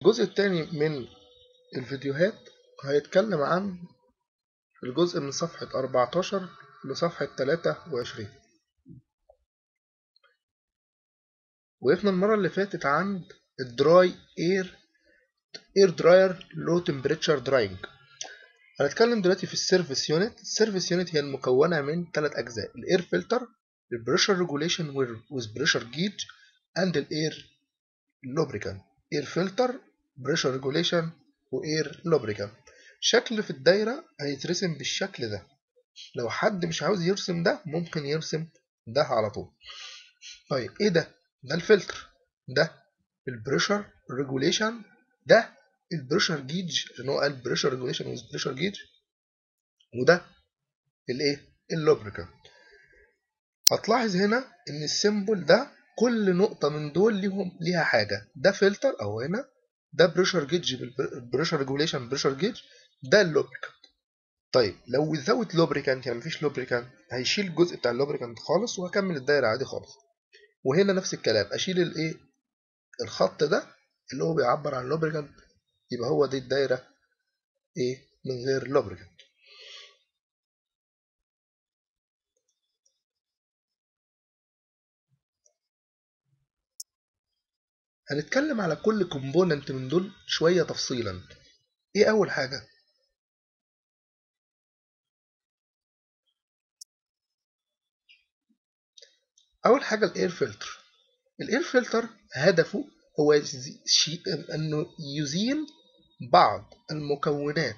الجزء الثاني من الفيديوهات هيتكلم عن الجزء من صفحة 14 لصفحة 23. وقفنا المرة اللي فاتت عند الدراي اير دراير لو تمبريتشر دراينج. هنتكلم دلوقتي في السيرفيس يونت. السيرفيس يونت هي المكونة من 3 أجزاء: الاير فلتر، البريشر ريجوليشن with بريشر جيج، اند الاير لوبريكانت. اير فلتر، بريشر ريجوليشن، واير لوبريكانت. شكل في الدايرة هيترسم بالشكل ده. لو حد مش عاوز يرسم ده ممكن يرسم ده على طول. طيب ايه ده؟ ده الفلتر، ده البريشر ريجوليشن، ده البريشر جيج اللي هو قال بريشر ريجوليشن ويز بريشر جيج، وده الايه؟ اللوبريكانت. هتلاحظ هنا ان السيمبل ده كل نقطة من دول ليها حاجة. ده فلتر او هنا، ده بريشر جيج بالبريشر ريجوليشن بريشر جيج، ده اللوبريكانت. طيب لو ويزاوت لوبريكانت يعني مفيش لوبريكانت، هيشيل الجزء بتاع اللوبريكانت خالص وهكمل الدايرة عادي خالص. وهنا نفس الكلام، اشيل الايه؟ الخط ده اللي هو بيعبر عن اللوبريكانت، يبقى هو دي الدايرة ايه؟ من غير لوبريكانت. هنتكلم على كل كومبوننت من دول شوية تفصيلا. ايه اول حاجة؟ اول حاجة الاير فلتر. الاير فلتر هدفه هو انه يزيل بعض المكونات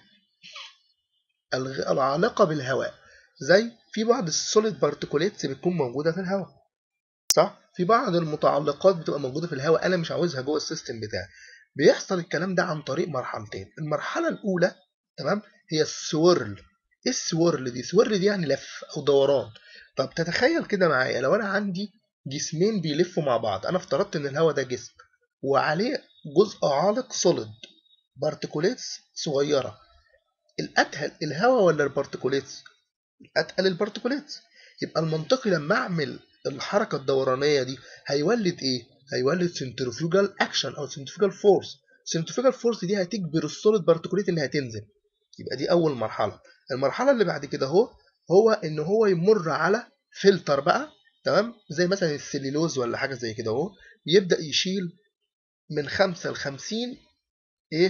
العالقة بالهواء. زي في بعض السوليد بارتيكوليتس بتكون موجودة في الهواء، صح؟ في بعض المتعلقات بتبقى موجودة في الهواء أنا مش عاوزها جوه السيستم بتاعي. بيحصل الكلام ده عن طريق مرحلتين. المرحلة الأولى، تمام، هي السويرل. إيه السويرل دي؟ سويرل دي يعني لف أو دوران. طب تتخيل كده معايا، لو أنا عندي جسمين بيلفوا مع بعض، أنا افترضت إن الهواء ده جسم وعليه جزء عالق سوليد، بارتيكوليتس صغيرة. الأتقل الهواء ولا البارتيكوليتس؟ اتقل البارتيكولات. يبقى المنطقي لما اعمل الحركه الدورانيه دي هيولد ايه؟ هيولد سنترفيوجال اكشن او سنترفيوجال فورس. السنترفيوجال فورس دي هتجبر السوليد بارتيكولات اللي هتنزل. يبقى دي اول مرحله. المرحله اللي بعد كده هو ان هو يمر على فلتر بقى، تمام، زي مثلا السليلوز ولا حاجه زي كده اهو. بيبدا يشيل من 5 ل 50 ايه؟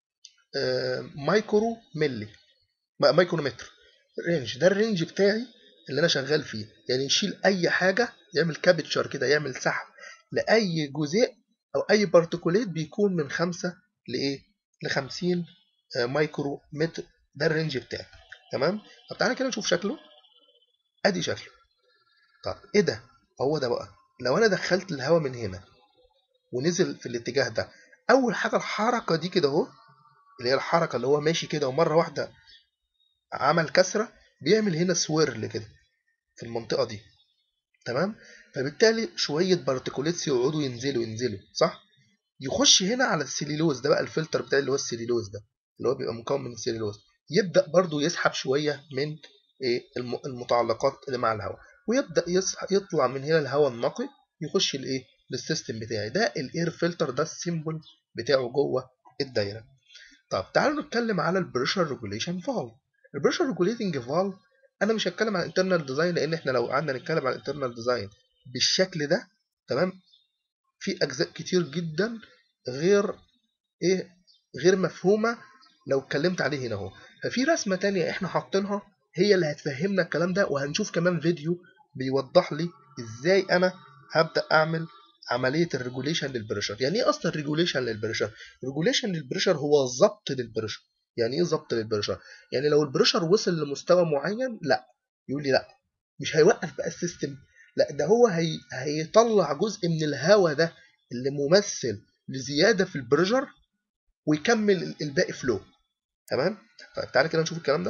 مايكرو ملي، مايكرومتر رينج. ده الرينج بتاعي اللي انا شغال فيه. يعني يشيل اي حاجه، يعمل كابتشر كده، يعمل سحب لاي جزيء او اي بارتيكوليت بيكون من 5 لايه؟ ل 50 مايكرو متر. ده الرينج بتاعي، تمام. طب تعالى كده نشوف شكله. ادي شكله. طب ايه ده؟ هو ده بقى. لو انا دخلت الهواء من هنا ونزل في الاتجاه ده، اول حاجه الحركه دي كده اهو، اللي هي الحركه اللي هو ماشي كده ومره واحده عمل كسره، بيعمل هنا سويرل كده في المنطقه دي، تمام. فبالتالي شويه بارتيكوليتس يقعدوا ينزلوا، صح؟ يخش هنا على السليلوز ده بقى، الفلتر بتاعي اللي هو السليلوز ده، اللي هو بيبقى مكون من السليلوز. يبدا برضو يسحب شويه من ايه؟ المتعلقات اللي مع الهواء، ويبدا يطلع من هنا الهواء النقي يخش الايه؟ للسيستم بتاعي. ده الاير فلتر، ده السيمبل بتاعه جوه الدايره. طب تعالوا نتكلم على البريشر ريجوليشن فالف. البريشر ريجوليتنج فالف، انا مش هتكلم عن انترنال ديزاين، لان احنا لو قعدنا نتكلم عن انترنال ديزاين بالشكل ده، تمام، في اجزاء كتير جدا غير ايه؟ غير مفهومه لو اتكلمت عليه هنا اهو. ففي رسمه تانية احنا حاطينها هي اللي هتفهمنا الكلام ده، وهنشوف كمان فيديو بيوضح لي ازاي انا هبدا اعمل عمليه الريجوليشن للبريشر. يعني ايه اصلا ريجوليشن للبريشر؟ ريجوليشن للبريشر هو ضبط للبريشر. يعني ايه ضبط للبريشر؟ يعني لو البريشر وصل لمستوى معين، لا، يقول لي لا، مش هيوقف بقى السيستم، لا، ده هو هيطلع جزء من الهواء ده اللي ممثل لزياده في البريشر، ويكمل الباقي فلو، تمام. طيب تعالى كده نشوف الكلام ده.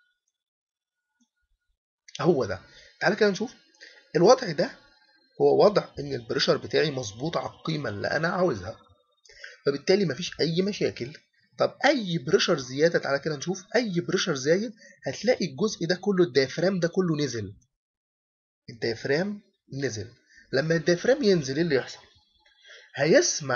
هو ده. تعالى كده نشوف الوضع ده. هو وضع ان البريشر بتاعي مظبوط على القيمه اللي انا عاوزها، فبالتالي مفيش اي مشاكل. طب اي بريشر زياده، تعالى كده نشوف اي بريشر زايد، هتلاقي الجزء ده كله، الديافرام ده كله نزل. الديافرام نزل. لما الديافرام ينزل ايه اللي يحصل؟ هيسمح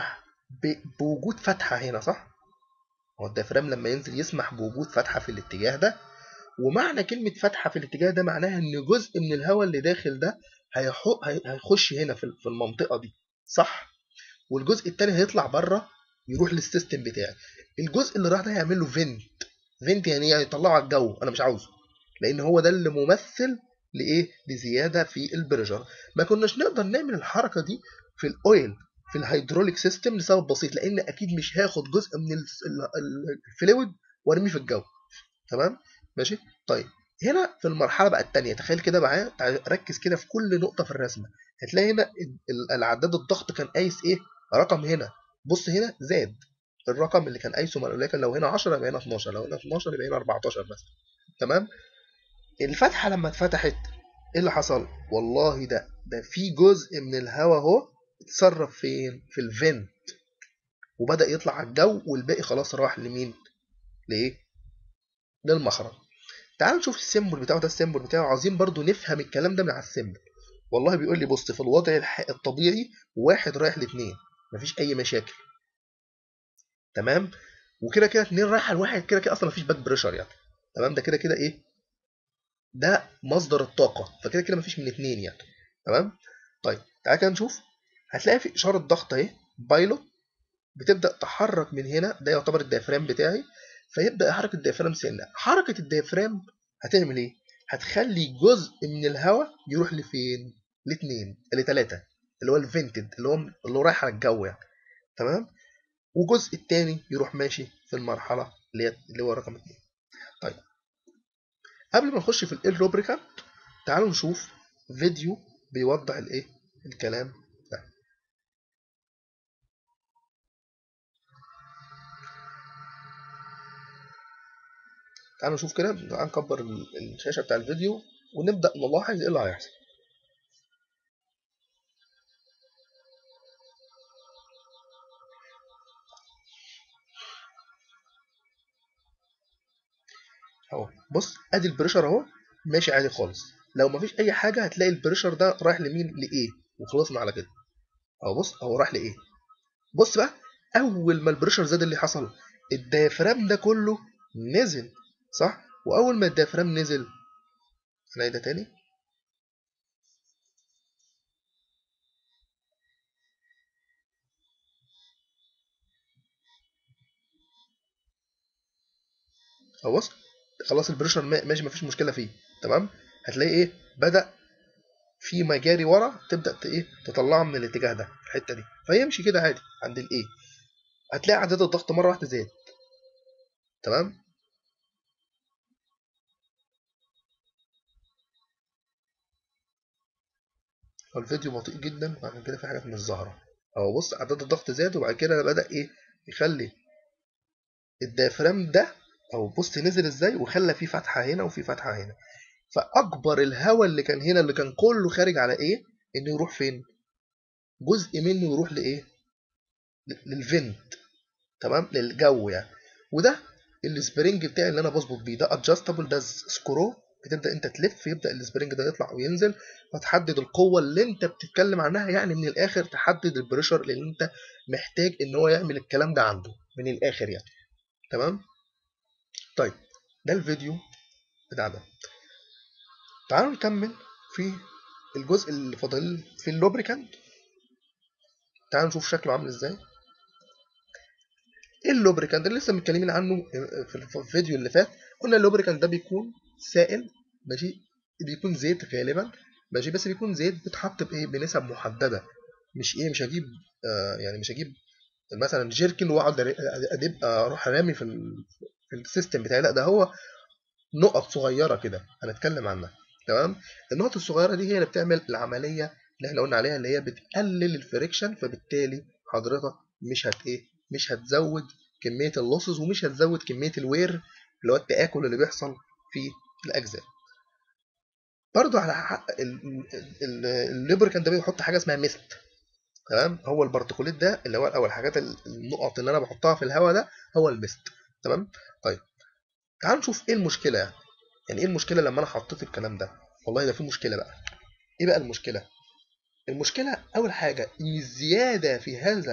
بوجود فتحه هنا، صح؟ هو الديافرام لما ينزل يسمح بوجود فتحه في الاتجاه ده، ومعنى كلمه فتحه في الاتجاه ده معناها ان جزء من الهواء اللي داخل ده هيخش هنا في المنطقه دي، صح؟ والجزء التاني هيطلع بره يروح للسيستم بتاعي. الجزء اللي راح ده هيعمل له فينت. فينت يعني ايه؟ يطلعه على الجو، انا مش عاوزه، لان هو ده اللي ممثل لايه؟ لزياده في البريشر. ما كناش نقدر نعمل الحركه دي في الاويل، في الهيدروليك سيستم، لسبب بسيط، لان اكيد مش هاخد جزء من الفلويد وارميه في الجو. تمام؟ ماشي. طيب هنا في المرحله بقى الثانيه، تخيل كده معايا، ركز كده في كل نقطه في الرسمه. هتلاقي هنا العداد الضغط كان قايس ايه؟ رقم هنا. بص هنا زاد الرقم اللي كان قايسه، ولكن لو هنا 10 يبقى هنا 12، لو هنا 12 يبقى هنا 14 مثلا. تمام؟ الفتحه لما اتفتحت ايه اللي حصل؟ والله ده في جزء من الهواء اهو اتسرب فين؟ في الفنت، وبدأ يطلع على الجو، والباقي خلاص راح لمين؟ لايه؟ للمخرج. تعال نشوف السيمبل بتاعه ده. السيمبل بتاعه عايزين برضو نفهم الكلام ده من على السيمبل. والله بيقول لي بص، في الوضع الطبيعي واحد رايح لاتنين، مفيش اي مشاكل. تمام؟ وكده كده اتنين رايحه لواحد، كده كده اصلا مفيش باك بريشر يعني. تمام؟ ده كده كده ايه؟ ده مصدر الطاقه، فكده كده مفيش من اتنين يعني. تمام؟ طيب تعال كده نشوف. هتلاقي في اشاره ضغط اهي، بايلوت، بتبدا تحرك من هنا، ده يعتبر الديافرام بتاعي. فيبدا يحرك الديافرام سنه. حركه الديافرام هتعمل ايه؟ هتخلي جزء من الهواء يروح لفين؟ لاتنين، لتلاته، اللي هو الفنتد، اللي هو رايح على الجو يعني. تمام؟ وجزء التاني يروح ماشي في المرحله اللي هو رقم اتنين. طيب قبل ما نخش في الاير لوبريكانت، تعالوا نشوف فيديو بيوضح الايه؟ الكلام ده. تعالوا نشوف كده، تعالوا نكبر الشاشه بتاع الفيديو ونبدا نلاحظ ايه اللي هيحصل. اهو بص، ادي البريشر اهو ماشي عادي خالص. لو مفيش اي حاجه هتلاقي البريشر ده رايح لمين؟ لايه، وخلصنا على كده. اهو بص، اهو راح لايه. بص بقى، اول ما البريشر زاد اللي حصل، الديافرام ده كله نزل، صح؟ واول ما الديافرام نزل، هنلاقي ده تاني. اهو بص، خلاص البريشر ماشي، مفيش مشكله فيه. تمام؟ هتلاقي ايه؟ بدا في مجاري ورا تبدا ايه؟ تطلعه من الاتجاه ده، الحته دي، فيمشي كده عادي عند الايه. هتلاقي عداد الضغط مره واحده زاد. تمام؟ هو الفيديو بطيء جدا، وعشان كده في حاجات مش ظاهرة. اهو بص، عداد الضغط زاد، وبعد كده بدأ ايه؟ يخلي الديافرام ده، او بص نزل ازاي، وخلى فيه فتحة هنا وفي فتحة هنا. فأكبر الهواء اللي كان هنا، اللي كان كله خارج على ايه؟ انه يروح فين؟ جزء منه يروح لايه؟ للفنت. تمام؟ للجو يعني. وده السبرينج بتاعي اللي انا بظبط بيه، ده ادجستبل، ده سكرو. بتبدا انت تلف، يبدا السبرينج ده يطلع وينزل، فتحدد القوه اللي انت بتتكلم عنها، يعني من الاخر تحدد البريشر اللي انت محتاج ان هو يعمل الكلام ده عنده، من الاخر يعني. تمام؟ طيب ده الفيديو بتاع ده. تعالوا نكمل في الجزء اللي فاضل في اللوبريكانت. تعالوا نشوف شكله عامل ازاي. ايه اللوبريكانت اللي لسه متكلمين عنه في الفيديو اللي فات؟ قلنا اللوبريكانت ده بيكون سائل، ماشي؟ بيكون زيت غالبا، ماشي؟ بس بيكون زيت بيتحط بايه؟ بنسب محدده. مش ايه، مش هجيب يعني مش هجيب مثلا جيركن واقعد اروح رامي في السيستم بتاعي. لا، ده هو نقط صغيره كده هنتكلم عنها. تمام؟ النقط الصغيره دي هي اللي بتعمل العمليه اللي احنا قلنا عليها، اللي هي بتقلل الفريكشن، فبالتالي حضرتك مش هت ايه، مش هتزود كميه اللوسز، ومش هتزود كميه الوير، اللي هو التآكل اللي بيحصل في الاجزاء. برضو على حق الليبركان ده بيحط حاجه اسمها ميست. تمام؟ هو البارتيكوليت ده اللي هو اول الحاجات، النقط اللي انا بحطها في الهواء ده هو الميست. تمام؟ طيب تعالوا نشوف ايه المشكله يعني. يعني ايه المشكله لما انا حطيت الكلام ده؟ والله ده في مشكله بقى. ايه بقى المشكله؟ المشكله اول حاجه ان الزياده في هذا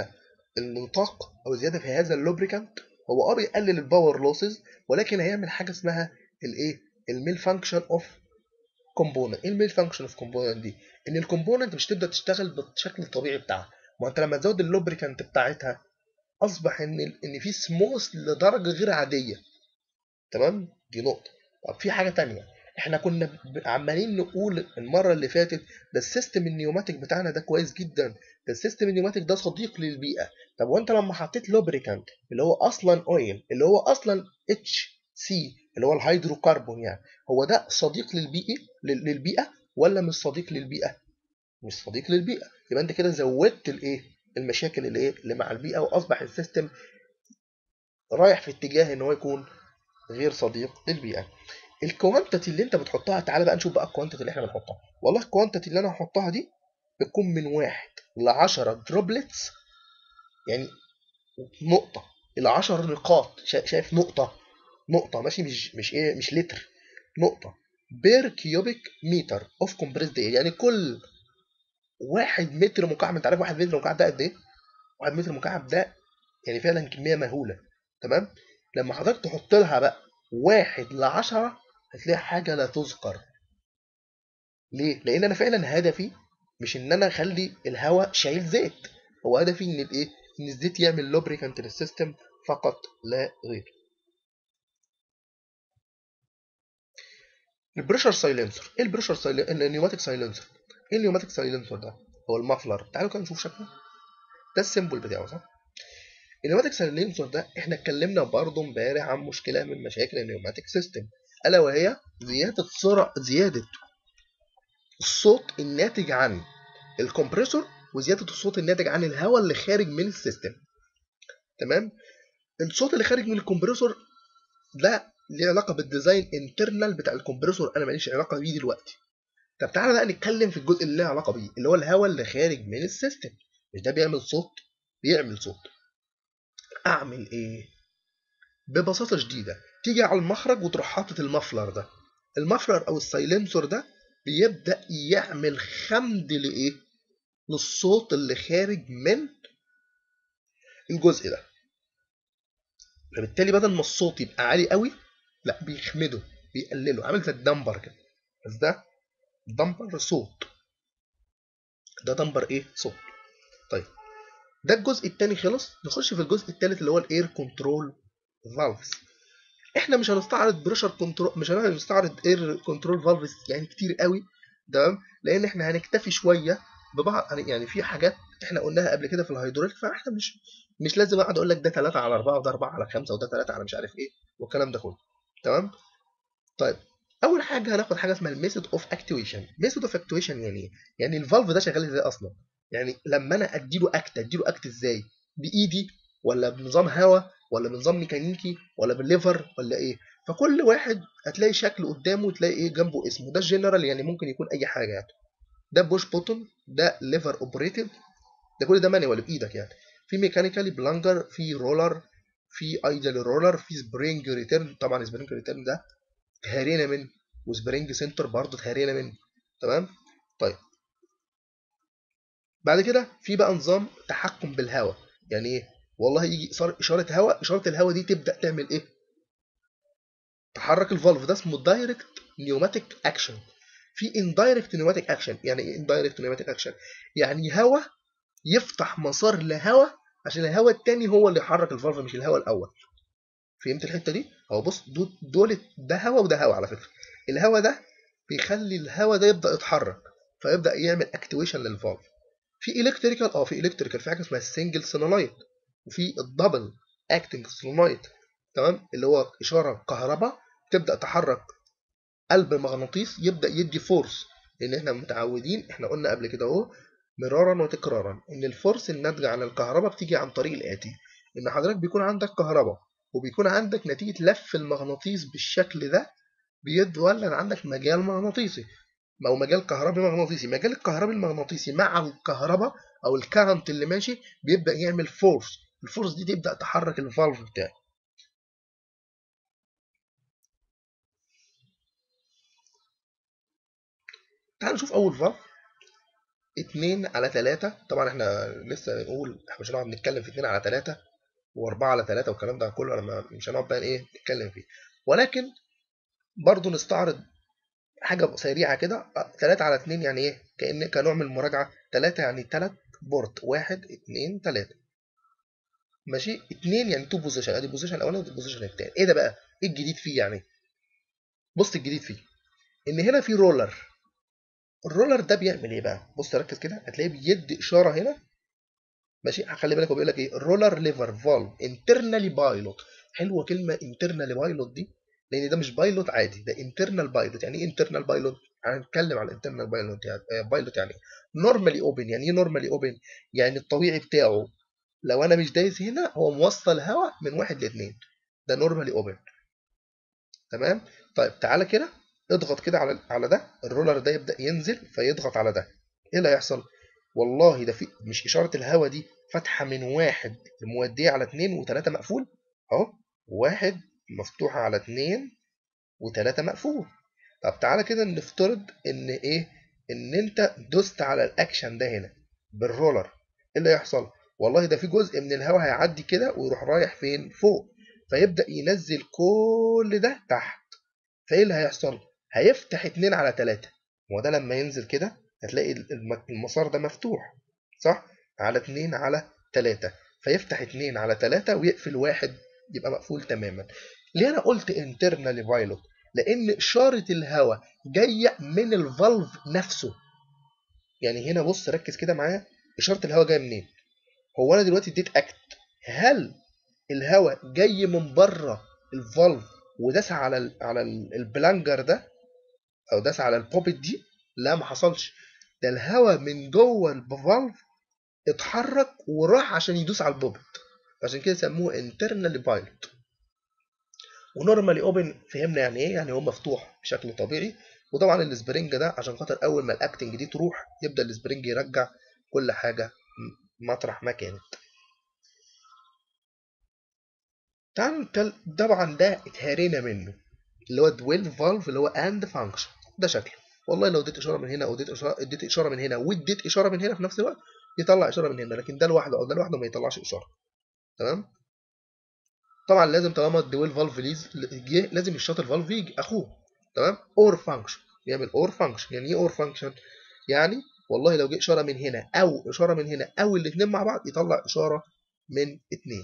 النطاق او زياده في هذا اللوبريكانت هو بيقلل الباور لوسز، ولكن هيعمل حاجه اسمها الايه، الميل فانكشن اوف كومبوننت. ايه الميل فانكشن اوف كومبوننت دي؟ ان الكومبوننت مش تبدا تشتغل بالشكل الطبيعي بتاعها. ما انت لما تزود اللوبريكانت بتاعتها اصبح ان في سموث لدرجه غير عاديه. تمام، دي نقطه. طب في حاجه تانية، احنا كنا عمالين نقول المره اللي فاتت ده السيستم النيوماتيك بتاعنا ده كويس جدا، ده السيستم النيوماتيك ده صديق للبيئه. طب وانت لما حطيت لوبريكانت اللي هو اصلا اويل، اللي هو اصلا اتش سي، اللي هو الهيدروكربون يعني، هو ده صديق للبيئه ولا مش صديق للبيئه؟ مش صديق للبيئه. يبقى انت كده زودت الايه، المشاكل اللي مع البيئه، واصبح السيستم رايح في اتجاه ان هو يكون غير صديق للبيئه. الكوانتيتي اللي انت بتحطها، تعالى بقى نشوف بقى الكوانتيتي اللي احنا بنحطها. والله الكوانتيتي اللي انا هحطها دي بتكون من 1 ل 10 دروبلتس، يعني نقطة إلى 10 نقاط. شايف نقطة؟ نقطة ماشي، مش إيه، مش لتر، نقطة بير كيوبيك متر اوف كومبريسد اير. يعني كل 1 متر مكعب، انت عارف 1 متر مكعب ده قد ايه؟ 1 متر مكعب ده يعني فعلا كمية مهولة. تمام. لما حضرتك تحط لها بقى 1 ل 10 هتلاقي حاجة لا تذكر. ليه؟ لأن أنا فعلا هدفي مش إن أنا أخلي الهواء شايل زيت، هو هدفي إن الإيه؟ إن الزيت يعمل لوبريكانت للسيستم فقط لا غير. البريشر سايلنسر، إيه البريشر سايلنسر؟ النيوماتيك سايلنسر. إيه النيوماتيك سايلنسر ده؟ هو المفلر. تعالوا كده نشوف شكله. ده السيمبل بتاعه صح؟ النيوماتيك سايلنسر ده احنا اتكلمنا برضه امبارح عن مشكلة من مشاكل النيوماتيك سيستم، ألا وهي زيادة الصوت الناتج عن الكمبريسور، وزياده الصوت الناتج عن الهواء اللي خارج من السيستم. تمام. الصوت اللي خارج من الكمبريسور ده ليه علاقه بالديزاين انترنال بتاع الكمبريسور، انا ماليش علاقه بيه دلوقتي. طب تعالى بقى نتكلم في الجزء اللي له علاقه بيه، اللي هو الهواء اللي خارج من السيستم. مش ده بيعمل صوت؟ بيعمل صوت. اعمل ايه؟ ببساطه شديده، تيجي على المخرج وتروح حاطط المفلر ده. المفلر او السايلنسور ده بيبدا يعمل خمد لايه؟ للصوت اللي خارج من الجزء ده. فبالتالي بدل ما الصوت يبقى عالي قوي، لا بيخمده، بيقلله، عامل زي الدمبر كده. بس ده دمبر صوت، ده دمبر ايه؟ صوت. طيب ده الجزء الثاني خلص، نخش في الجزء الثالث اللي هو الاير كنترول فالفز. احنا مش هنستعرض بريشر كنترول، مش هنستعرض اير كنترول فالفز يعني كتير قوي. تمام. لان احنا هنكتفي شويه ببعض، يعني في حاجات احنا قلناها قبل كده في الهيدروليك، فاحنا مش لازم اقعد اقول لك ده 3 على 4 وده 4 على 5 وده 3 على مش عارف ايه والكلام ده كله. تمام. طيب اول حاجه هناخد حاجه اسمها الميثود اوف اكتويشن. ميثود اوف اكتويشن يعني ايه؟ يعني الفالف ده شغال ازاي اصلا؟ يعني لما انا اديله اكت ازاي؟ بايدي ولا بنظام هواء ولا بنظام ميكانيكي ولا بالليفر ولا ايه؟ فكل واحد هتلاقي شكل قدامه، تلاقي ايه جنبه اسمه. ده الجنرال يعني ممكن يكون اي حاجه يعني. ده بوش بوتون، ده ليفر اوبريتد، ده كل ده مانيوال بايدك يعني. في ميكانيكالي بلانجر، في رولر، في ايدل رولر، في سبرينج ريتيرن. طبعا سبرينج ريتيرن ده اتهرينا منه، وسبرينج سنتر برضه اتهرينا منه. تمام. طيب بعد كده في بقى نظام تحكم بالهواء. يعني ايه؟ والله يجي اشاره هواء، اشاره الهواء دي تبدا تعمل ايه؟ تحرك الفالف. ده اسمه دايركت نيوماتيك اكشن. في اندايركت نيوماتيك اكشن. يعني ايه اندايركت نيوماتيك اكشن؟ يعني هواء يفتح مسار لهواء عشان الهواء التاني هو اللي يحرك الفالف مش الهواء الاول. فهمت الحته دي؟ اهو بص، دول ده هواء وده هواء على فكره. الهواء ده بيخلي الهواء ده يبدا يتحرك، فيبدا يعمل اكتيويشن للفالف. في الكتريكال، في الكتريكال في حاجه اسمها السنجل سينولايت، وفي الدبل اكتنج سينولايت. تمام. اللي هو اشاره كهرباء تبدا تحرك قلب مغناطيس، يبدا يدي فورس. لان احنا متعودين، احنا قلنا قبل كده اهو مرارا وتكرارا ان الفورس الناتجه عن الكهرباء بتيجي عن طريق الاتي: ان حضرتك بيكون عندك كهرباء، وبيكون عندك نتيجه لف المغناطيس بالشكل ده بيتولد عندك مجال مغناطيسي، او مجال كهربي مغناطيسي. مجال الكهربي المغناطيسي مع الكهرباء او الكارنت اللي ماشي بيبدا يعمل فورس. الفورس دي تبدا تحرك الفالف بتاعي. تعال نشوف اول فالف. 2/3. طبعا احنا لسه بنقول احنا مش هنقعد نتكلم في 2/3 و4/3 والكلام ده كله، انا مش هنقعد بقى ايه نتكلم فيه، ولكن برضو نستعرض حاجة سريعة كده. 3/2 يعني ايه؟ كنوع من المراجعة. 3 يعني 3 بورت، 1 2 3. ماشي. 2 يعني 2 بوزيشن، ادي البوزيشن الاولاني ودي البوزيشن الثاني. ايه ده بقى؟ ايه الجديد فيه يعني؟ بص الجديد فيه ان هنا في رولر. الرولر ده بيعمل ايه بقى؟ بص ركز كده، هتلاقيه بيدي اشاره هنا. ماشي. خلي بالك هو بيقول لك ايه؟ الرولر ليفر فالف انترنالي بايلوت. حلوه كلمه انترنالي بايلوت دي، لان ده مش بايلوت عادي، ده انترنال بايلوت. يعني ايه انترنال بايلوت؟ هنتكلم على الانترنال بايلوت يعني بايلوت يعني ايه. نورمالي اوبن. يعني ايه نورمالي اوبن؟ يعني الطبيعي بتاعه لو انا مش دايس هنا هو موصل هواء من 1 ل2. ده نورمالي اوبن. تمام. طيب تعالى كده اضغط كده على ده، الرولر ده يبدأ ينزل فيضغط على ده. ايه اللي هيحصل؟ والله ده في مش إشارة الهواء دي فاتحة من 1 مودية على 2 و3 مقفول اهو. 1 مفتوحة على 2 و3 مقفول. طب تعالى كده نفترض ان ايه؟ ان انت دوست على الاكشن ده هنا بالرولر. ايه اللي يحصل؟ والله ده في جزء من الهواء هيعدي كده ويروح رايح فين؟ فوق. فيبدأ ينزل كل ده تحت. فايه اللي هيحصل؟ هيفتح 2/3. هو ده لما ينزل كده هتلاقي المسار ده مفتوح، صح؟ على 2/3. فيفتح 2/3 ويقفل 1 يبقى مقفول تماما. ليه انا قلت انترنال بايلوت؟ لان اشاره الهواء جايه من الفالف نفسه. يعني هنا بص ركز كده معايا، اشاره الهواء جايه منين؟ هو انا دلوقتي اديت اكت، هل الهواء جاي من بره الفالف وداس على البلانجر ده او داس على البوبت دي؟ لا ما حصلش. ده الهواء من جوه الفالف اتحرك وراح عشان يدوس على البوبت. عشان كده سموه انترنال بايلوت. ونورمالي اوبن فهمنا يعني ايه؟ يعني هو مفتوح بشكل طبيعي. وطبعا السبرينج ده عشان خاطر اول ما الاكتنج دي تروح يبدا السبرينج يرجع كل حاجه مطرح ما كانت. تعالوا طبعا ده اتهرينا منه، اللي هو دويل فالف اللي هو اند فانكشن. ده شكله والله لو اديت اشاره من هنا او اديت اشاره من هنا واديت اشاره من هنا في نفس الوقت يطلع اشاره من هنا، لكن ده لوحده او ده لوحده ما يطلعش اشاره. تمام. طبعا لازم طالما الدويل فالف جه لازم الشاطر فالف يجي اخوه. تمام. اور فانكشن، يعمل اور فانكشن. يعني ايه اور فانكشن؟ يعني والله لو جه اشاره من هنا او اشاره من هنا او الاثنين مع بعض يطلع اشاره من اثنين.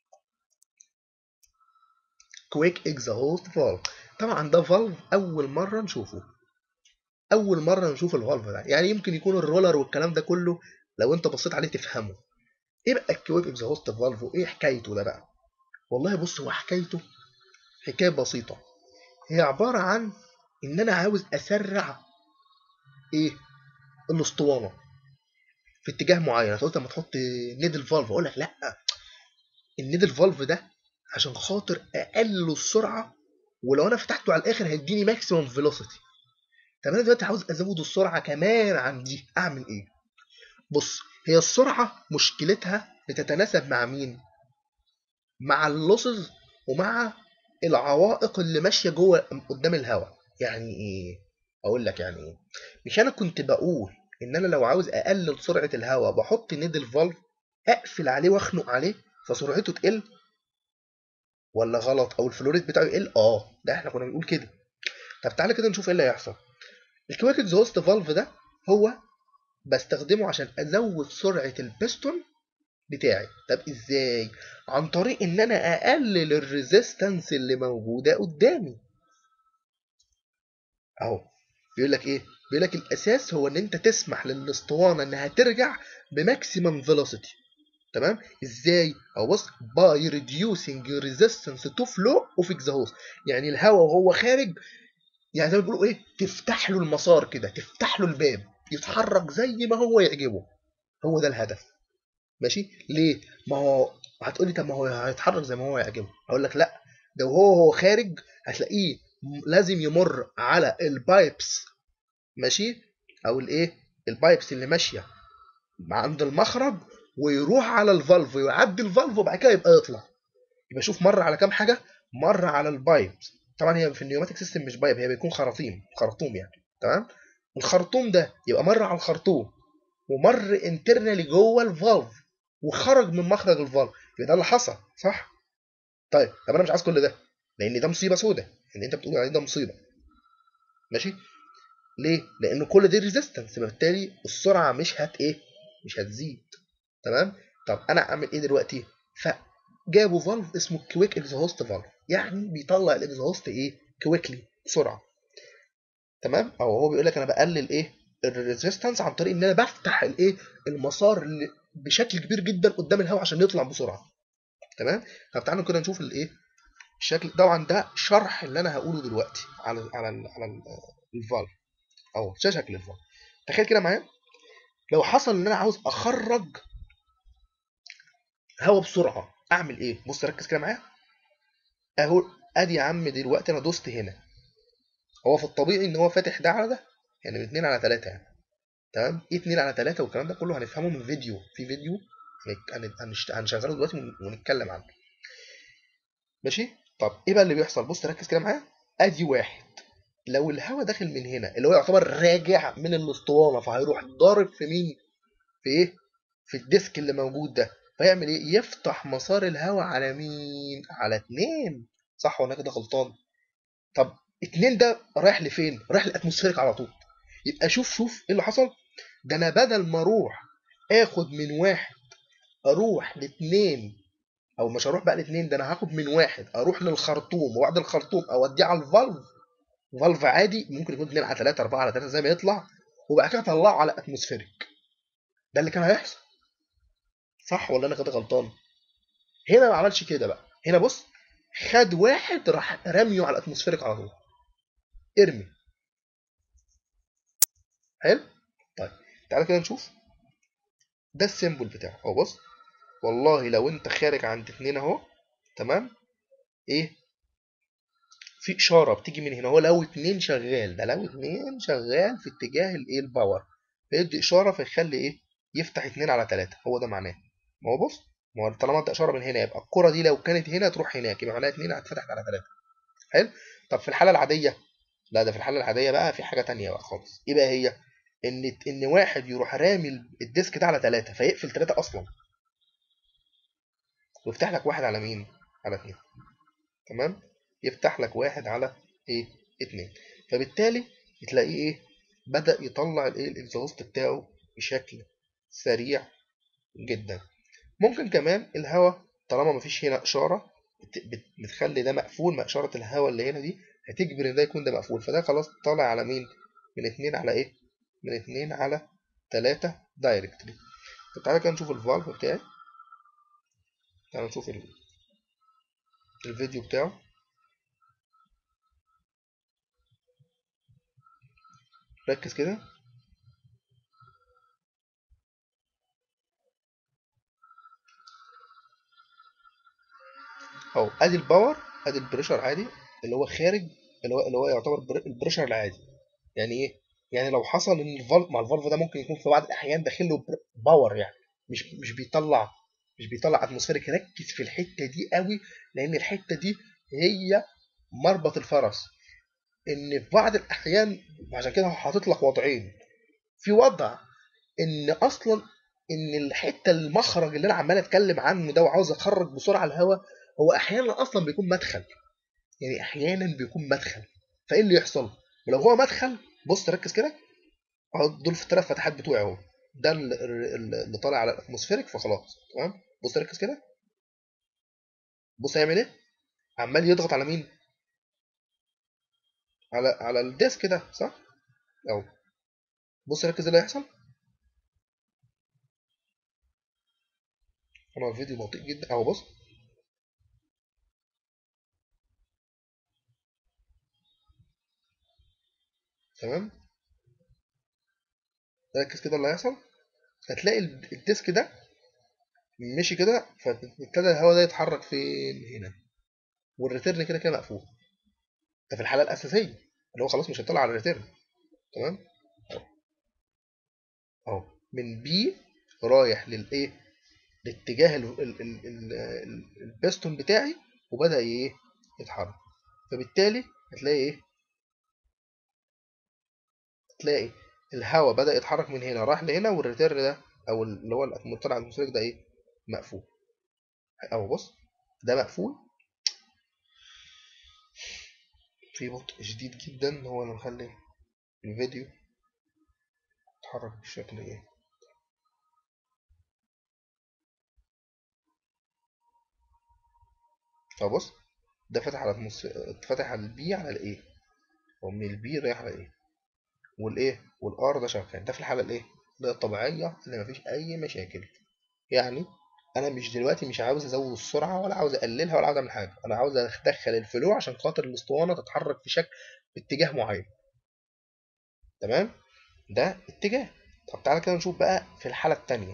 كويك اكزهوست فالف. طبعا ده فالف اول مره نشوفه، اول مره نشوف الفالف ده. يعني يمكن يكون الرولر والكلام ده كله لو انت بصيت عليه تفهمه. ايه بقى الكويك اكزهوست فالف وايه حكايته ده بقى؟ والله بص هو حكايته حكايه بسيطه. هي عباره عن ان انا عاوز اسرع ايه؟ الاسطوانه في اتجاه معين. قلت لما تحط نيدل فالف اقول لك لا، النيدل فالف ده عشان خاطر اقلل السرعه، ولو انا فتحته على الاخر هيديني ماكسيمم فيلوسيتي. طب انا دلوقتي عاوز ازود السرعه كمان عن دي، اعمل ايه؟ بص هي السرعه مشكلتها بتتناسب مع مين؟ مع اللوسز ومع العوائق اللي ماشيه جوه قدام الهواء. يعني ايه؟ اقول لك يعني ايه. مش انا كنت بقول ان انا لو عاوز اقلل سرعه الهواء بحط نيدل فالف اقفل عليه واخنق عليه فسرعته تقل؟ ولا غلط؟ او الفلوريت بتاعه يقل؟ ده احنا كنا بنقول كده. طب تعالى كده نشوف ايه اللي هيحصل. الكويك اكزوست فالف ده هو بستخدمه عشان ازود سرعه البستون بتاعي. طب ازاي؟ عن طريق ان انا اقلل الريزيستنس اللي موجوده قدامي. اهو بيقول لك ايه؟ بيقول لك الاساس هو ان انت تسمح للاسطوانه انها ترجع بماكسيمم فيلوسيتي. تمام. ازاي؟ او بص باي ريديوسينج ريزيستنس تو فلو اوف اكزهوست. يعني الهواء وهو خارج، يعني زي ما بيقولوا ايه، تفتح له المسار كده، تفتح له الباب يتحرك زي ما هو يعجبه. هو ده الهدف. ماشي. ليه؟ ما هو هتقول لي طب ما هو هيتحرك زي ما هو يعجبه. هقول لك لا، ده وهو خارج هتلاقيه لازم يمر على البايبس. ماشي. او الايه؟ البايبس اللي ماشيه عند المخرج، ويروح على الفالف ويعدي الفالف وبعد كده يبقى يطلع. يبقى شوف مر على كام حاجه. مر على البايبس. طبعا هي في النيوماتيك سيستم مش بايب، هي بيكون خراطيم يعني. تمام. الخرطوم ده يبقى مر على الخرطوم ومر انترنالي جوه الفالف وخرج من مخرج الفالف، يبقى ده اللي حصل صح. طب انا مش عايز كل ده، لان ده مصيبه سوداء ان انت بتقول عليه ده مصيبه. ماشي. ليه؟ لان كل دي ريزيستنس، بالتالي السرعه مش مش هتزيد. تمام. طب انا اعمل ايه دلوقتي؟ فجابوا فالف اسمه كويك اكزهوست فالف، يعني بيطلع الاكزهوست كويكلي، بسرعه. تمام. او هو بيقول لك انا بقلل الريزيستنس عن طريق ان انا بفتح المسار بشكل كبير جدا قدام الهواء عشان يطلع بسرعه. تمام. طب تعالوا كده نشوف الشكل. طبعا ده شرح اللي انا هقوله دلوقتي على الفالف، او شكل الفالف. تخيل كده معايا لو حصل ان انا عاوز اخرج هواء بسرعه، اعمل ايه؟ بص ركز كده معايا اهو. ادي يا عم دلوقتي انا دوست هنا، هو في الطبيعي ان هو فاتح ده على ده، يعني من 2 على 3 يعني. تمام. ايه 2 على 3 والكلام ده كله هنفهمه من فيديو، في فيديو هنشغله دلوقتي ونتكلم عنه. ماشي. طب ايه بقى اللي بيحصل؟ بص ركز كده معايا. ادي واحد، لو الهواء داخل من هنا اللي هو يعتبر راجع من الاسطوانه، فهيروح ضارب في مين؟ في ايه؟ في الديسك اللي موجود ده. فيعمل ايه؟ يفتح مسار الهواء على مين؟ على 2. صح ولا أنا كده غلطان؟ طب 2 ده رايح لفين؟ رايح للاتموسفيريك على طول. يبقى شوف ايه اللي حصل. ده انا بدل ما اروح اخد من واحد اروح لاتنين، او مش هروح بقى لاتنين، ده انا هاخد من واحد اروح للخرطوم، وبعد الخرطوم اوديه على الفالف. فالف عادي ممكن يكون 2 على 3 4 على 3 زي ما يطلع، وبعد كده اطلعه على اتموسفيريك. ده اللي كان هيحصل. صح ولا انا كده غلطان؟ هنا ما عملش كده بقى. هنا بص، خد واحد راح رميه على الاتموسفيريك على طول. ارمي. حلو. طيب تعالى كده نشوف. ده السيمبل بتاعه اهو. بص، والله لو انت خارج عند 2 اهو، تمام، ايه، في اشاره بتيجي من هنا. هو لو 2 شغال، ده لو 2 شغال في اتجاه الباور، فيدي اشاره فيخلي يفتح 2 على 3. هو ده معناه. ما هو بص، ما هو طالما انت اشاره من هنا، يبقى الكره دي لو كانت هنا تروح هناك، يبقى معناها 2 هتفتح على 3. حلو. طب في الحاله العاديه، لا، ده في الحاله العاديه بقى في حاجه تانية بقى خالص. ايه بقى هي؟ ان واحد يروح رامي الديسك ده على 3، فيقفل 3 اصلا، ويفتح لك واحد على مين؟ على 2. تمام. يفتح لك واحد على ايه؟ 2. فبالتالي تلاقيه بدأ يطلع الاكزوست بتاعه بشكل سريع جدا. ممكن كمان الهواء طالما مفيش هنا اشاره بتخلي ده مقفول، ما اشاره الهواء اللي هنا دي هتجبر ان ده يكون ده مقفول، فده خلاص طالع على مين؟ من 2 على من 2 على 3 دايركتلي. طب تعالى كده نشوف الفالف بتاعي. تعالى نشوف الفيديو بتاعه. ركز كده اهو. ادي الباور، ادي البريشر عادي اللي هو خارج، اللي هو يعتبر البريشر العادي. يعني ايه؟ يعني لو حصل ان الفالف مع الفالف ده ممكن يكون في بعض الاحيان داخل له باور، يعني مش بيطلع اتموسفيريك. ركز في الحته دي قوي، لان الحته دي هي مربط الفرس. ان في بعض الاحيان، عشان كده هو حاطط لك وضعين. في وضع ان اصلا ان الحته المخرج اللي انا عمال اتكلم عنه ده وعاوز اخرج بسرعه الهواء، هو احيانا اصلا بيكون مدخل. يعني احيانا بيكون مدخل. فايه اللي يحصل؟ ولو هو مدخل، بص ركز كده اهو، دول في الثلاث فتحات بتوعي اهو. ده اللي طالع على الاتموسفيريك، فخلاص تمام. بص ركز كده. بص هيعمل ايه؟ عمال يضغط على مين؟ على الديسك ده صح؟ اهو. بص ركز اللي هيحصل. انا الفيديو بطيء جدا اهو. بص. تمام. ركز كده اللي هيحصل. هتلاقي الديسك ده مشي كده، فابتدى الهواء ده يتحرك فين؟ هنا. والريتيرن كده كده مقفول. ده في الحاله الاساسيه اللي هو خلاص مش هيطلع على الريتيرن. تمام. اهو من بي رايح لاتجاه البستون بتاعي، وبدأ يتحرك. فبالتالي هتلاقي الهواء بدأ يتحرك من هنا راح لهنا، والريتيرن ده او اللي هو المطلع الاتموسفيريك ده ايه؟ مقفول. اهو بص، ده مقفول في بطء شديد جدا، هو اللي مخلي الفيديو يتحرك بالشكل ايه. اهو بص، ده فتح على فتح على البي على الايه، ومن البي رايح على الايه، والايه والار ده شغال. ده في الحاله الايه اللي هي الطبيعيه اللي مفيش اي مشاكل. يعني انا مش دلوقتي مش عاوز ازود السرعه ولا عاوز اقللها ولا عاوز اعمل حاجه، انا عاوز ادخل الفلو عشان خاطر الاسطوانه تتحرك في شكل باتجاه معين. تمام، ده اتجاه. طب تعالى كده نشوف بقى في الحاله الثانيه.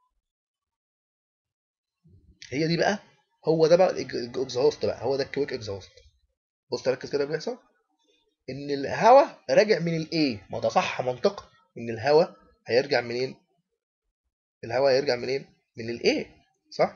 هي دي بقى، هو ده بقى الاكزهوست بقى، هو ده الكويك اكزهوست. بص ركز كده اللي بيحصل، ان الهواء راجع من الايه، ما ده صح منطقي ان الهواء هيرجع منين، الهواء هيرجع منين، من الايه، صح.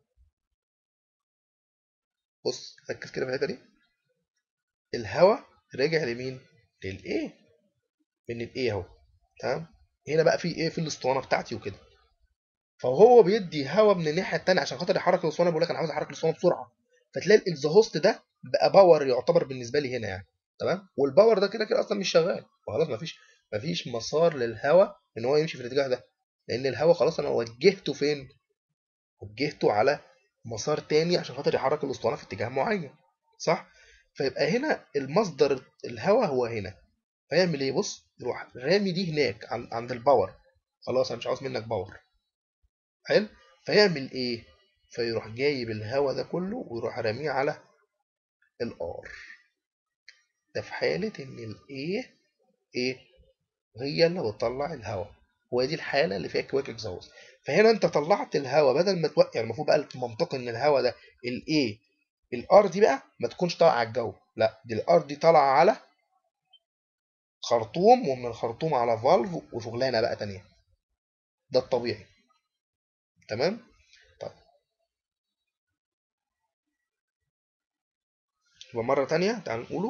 بص ركز كده في الحته دي، الهواء راجع لمين، للايه، من الايه اهو. تمام، هنا بقى في ايه، في الاسطوانه بتاعتي وكده، فهو بيدي هواء من الناحيه التانيه عشان خاطر يحرك الاسطوانه. بيقول لك انا عاوز احرك الاسطوانه بسرعه، فتلاقي الاكزهوست ده بقى باور يعتبر بالنسبه لي هنا يعني. تمام، والباور ده كده كده اصلا مش شغال، وخلاص مفيش مسار للهواء ان هو يمشي في الاتجاه ده، لان الهواء خلاص انا وجهته فين، وجهته على مسار تاني عشان خاطر يحرك الاسطوانه في اتجاه معين، صح. فيبقى هنا المصدر الهواء هو هنا، فيعمل ايه، بص يروح رامي دي هناك عند الباور، خلاص انا مش عاوز منك باور. حلو، فيعمل ايه، فيروح جايب الهواء ده كله ويروح راميه على الار. ده في حالة ان الايه ايه، هي اللي بتطلع الهواء، وهي دي الحالة اللي فيها كويك اكزوست. فهنا انت طلعت الهواء بدل ما توقع، يعني المفروض بقى المنطقي ان الهواء ده الايه، الار دي بقى ما تكونش طالعه على الجو، لا دي الار دي طالعه على خرطوم، ومن الخرطوم على فالف وشغلانه بقى تانية. ده الطبيعي. تمام. طيب يبقى مرة تانية تعال نقوله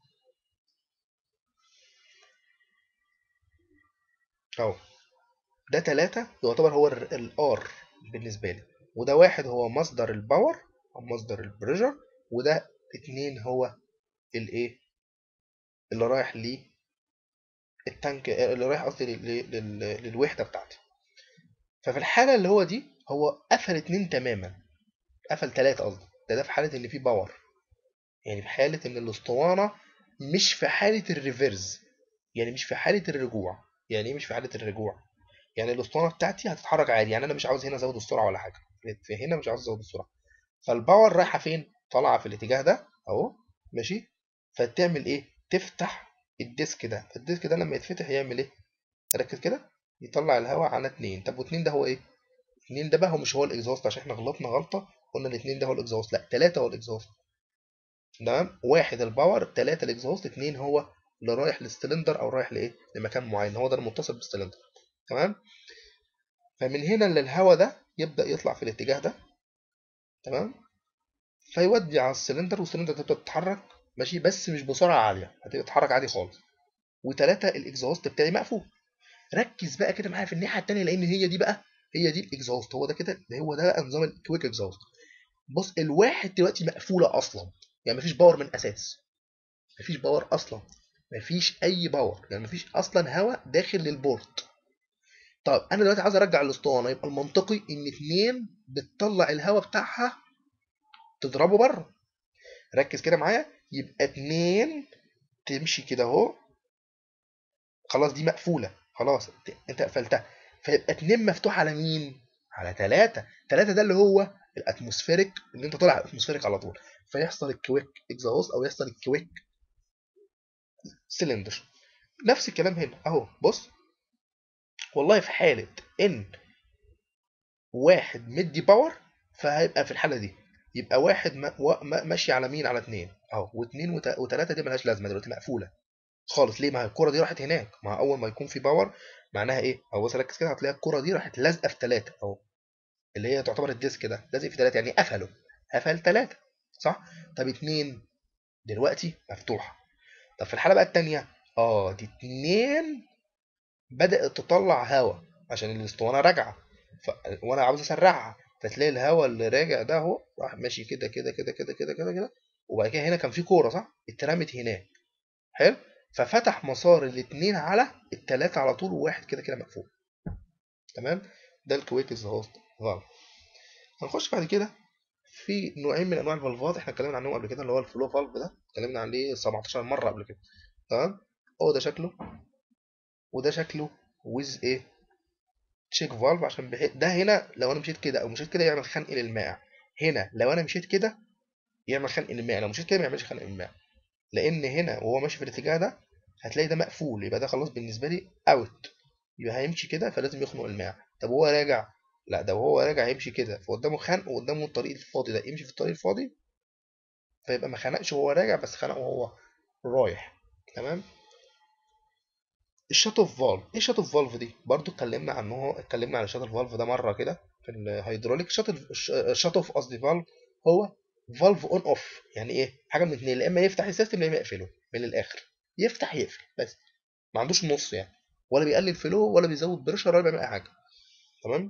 اهو. ده 3 يعتبر هو الار بالنسبة لي، وده 1 هو مصدر الباور أو مصدر البريشر، وده 2 هو الايه اللي رايح للتانك، اللي رايح قصدي للوحدة بتاعتي. ففي الحالة اللي هو دي هو قفل 2 تماما، قفل 3 قصدي، ده في حالة ان في باور، يعني في حالة ان الاسطوانة مش في حالة الريفرز، يعني مش في حالة الرجوع. يعني ايه مش في حالة الرجوع؟ يعني الاسطوانه بتاعتي هتتحرك عادي، يعني انا مش عاوز هنا ازود السرعه ولا حاجه، في هنا مش عاوز ازود السرعه، فالباور رايحه فين، طالعه في الاتجاه ده اهو، ماشي. فتعمل ايه، تفتح الديسك ده، الديسك ده لما يتفتح يعمل ايه، ركز كده، يطلع الهواء على 2. طب و2 ده هو ايه، 2 ده بقى هو مش هو الاكزوست، عشان احنا غلطنا غلطه، قلنا الاثنين ده هو الاكزوست، لا 3 هو الاكزوست. تمام، 1 الباور، 3 الاكزوست، 2 هو اللي رايح للسلندر او رايح لايه، لمكان معين، هو ده المتصل بالسلندر. تمام، فمن هنا اللي الهواء ده يبدأ يطلع في الاتجاه ده. تمام، فيودي على السلندر، والسلندر تبدأ تتحرك، ماشي، بس مش بسرعة عالية، هتبقى تتحرك عادي خالص. وتلاتة الاكزوست بتاعي مقفول. ركز بقى كده معايا في الناحية التانية، لأن هي دي بقى، هي دي الاكزوست، هو ده كده، هو ده بقى نظام الكويك اكزوست. بص الواحد دلوقتي مقفولة أصلا، يعني مفيش باور من أساس، مفيش باور أصلا، مفيش أي باور، يعني مفيش أصلا هواء داخل للبورت. طب أنا دلوقتي عايز أرجع الأسطوانة، يبقى المنطقي إن اتنين بتطلع الهواء بتاعها تضربه بره. ركز كده معايا، يبقى اتنين تمشي كده اهو، خلاص دي مقفولة، خلاص انت قفلتها، فيبقى اتنين مفتوح على مين؟ على تلاتة. تلاتة ده اللي هو الاتموسفيريك، اللي انت طالع على الاتموسفيريك على طول، فيحصل الكويك اكزاوست او يحصل الكويك سلندر. نفس الكلام هنا اهو، بص والله في حالة ان واحد مدي باور، فهيبقى في الحالة دي يبقى واحد ماشي على مين، على اتنين اهو، واتنين وتلاتة دي ملهاش لازمة دلوقتي، مقفولة خالص. ليه؟ ما هي الكرة دي راحت هناك، ما اول ما يكون في باور معناها ايه، او بص ركز كده هتلاقي الكرة دي راحت لازقة في ثلاثة اهو، اللي هي تعتبر الديسك ده لازق في ثلاثة، يعني قفله، قفل ثلاثة، صح. طب اتنين دلوقتي مفتوحة. طب في الحالة بقى التانية، اه دي اتنين بدأت تطلع هواء عشان الاسطوانة راجعة. وانا عاوز اسرعها، فتلاقي الهواء اللي راجع ده اهو راح ماشي كده كده كده كده كده كده كده. وبعد كده هنا كان في كورة صح اترمت هناك. حلو. ففتح مسار الاتنين على التلاتة على طول، وواحد كده كده مقفول. تمام. ده الكويك اكزهوست فالف. هنخش بعد كده في نوعين من انواع الفالفات احنا اتكلمنا عنهم قبل كده، اللي هو الفلو فالف ده اتكلمنا عليه 17 مرة قبل كده. تمام. هو ده شكله، وده شكله ويز ايه، تشيك فالف. عشان ده هنا لو انا مشيت كده او مشيت كده يعمل خنق للماء. هنا لو انا مشيت كده يعمل خنق للماء، لو مشيت كده ما يعملش خنق للماء. لان هنا وهو ماشي في الاتجاه ده هتلاقي ده مقفول، يبقى ده خلاص بالنسبه لي اوت. يبقى هيمشي كده فلازم يخنق الماء. طب وهو راجع؟ لا، ده وهو راجع يمشي كده فقدامه خنق، وقدامه الطريق الفاضي ده يمشي في الطريق الفاضي، فيبقى ما خنقش وهو راجع بس خنق وهو رايح. تمام. الشات اوف فالف، ايه الشات اوف فالف دي؟ برضو اتكلمنا عنه، اتكلمنا عن الشات اوف فالف ده مره كده في الهيدروليك. الشات اوف قصدي فالف هو فالف اون اوف. يعني ايه؟ حاجه من اتنين، يا اما يفتح السيستم يا اما يقفله. من الاخر يفتح يقفل بس، ما عندوش نص يعني، ولا بيقلل فلو ولا بيزود بريشر ولا بيعمل اي حاجه. تمام.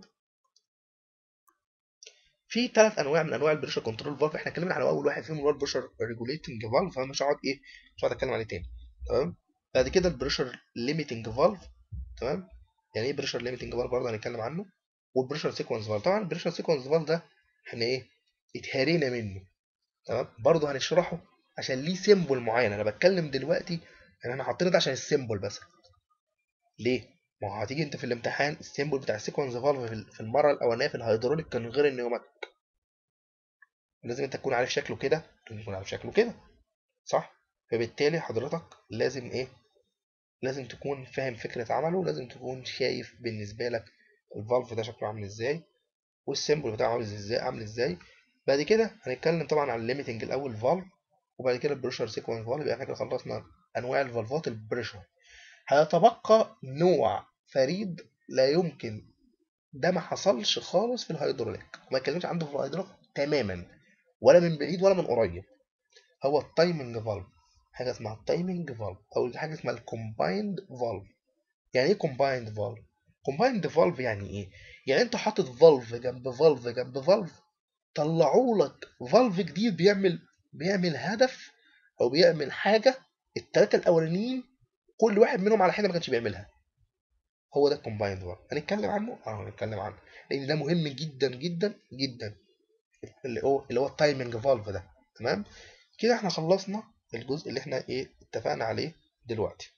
في ثلاث انواع من انواع البريشر كنترول فالف، احنا اتكلمنا على اول واحد فيهم اللي هو البريشر ريجوليتنج فالف، فانا مش هقعد ايه، مش هقعد اتكلم عليه تاني. تمام. بعد كده البريشر ليميتنج فالف. تمام. يعني ايه بريشر ليميتنج فالف برضه هنتكلم عنه. والبريشر سيكونس فالف، طبعا البريشر سيكونس فالف ده احنا ايه، اتهرينا منه. تمام. برضه هنشرحه عشان ليه سيمبل معين. انا بتكلم دلوقتي يعني احنا حاطين ده عشان السيمبل بس. ليه؟ ما هو هتيجي انت في الامتحان السيمبل بتاع السيكونس فالف في المره الاولانيه في الهيدروليك كان غير النيوماتيك. لازم انت تكون عارف شكله كده، تكون عارف شكله كده، صح؟ فبالتالي حضرتك لازم ايه، لازم تكون فاهم فكرة عمله، لازم تكون شايف بالنسبة لك الفالف ده شكله عامل ازاي، والسيمبل بتاعه عامل ازاي. بعد كده هنتكلم طبعا عن الليميتنج الاول فالف، وبعد كده البريشر سيكونس فالف. يبقى احنا كده خلصنا انواع الفالفات البريشر. هيتبقى نوع فريد لا يمكن ده ما حصلش خالص في الهيدروليك، ما اتكلمش عنه في الهيدروليك تماما، ولا من بعيد ولا من قريب. هو التايمنج فالف. حاجه اسمها التايمنج فالف، او حاجه اسمها الكومبايند فالف. يعني ايه كومبايند فالف؟ كومبايند فالف يعني ايه؟ يعني انت حاطط فالف جنب فالف جنب فالف، طلعوا لك فالف جديد بيعمل هدف او بيعمل حاجه الثلاثه الاولانيين كل واحد منهم على حاجه ما كانش بيعملها. هو ده الكومبايند فالف. هنتكلم عنه، هنتكلم عنه لان ده مهم جدا جدا جدا، اللي هو التايمنج فالف ده. تمام. كده احنا خلصنا الجزء اللي احنا ايه اتفقنا عليه دلوقتي.